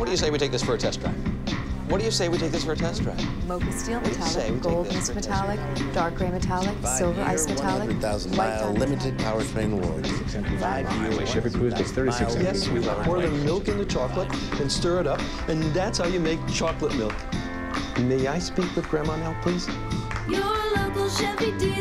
What do you say we take this for a test drive? What do you say we take this for a test drive? Mocha steel metallic, gold mist metallic, dark gray metallic, silver ice metallic, 100,000-mile limited powertrain warranty. 5-year Chevy Cruze gets 36 cents. Yes, we pour the milk in the chocolate and stir it up, and that's how you make chocolate milk. May I speak with Grandma now, please? Your local Chevy dealer.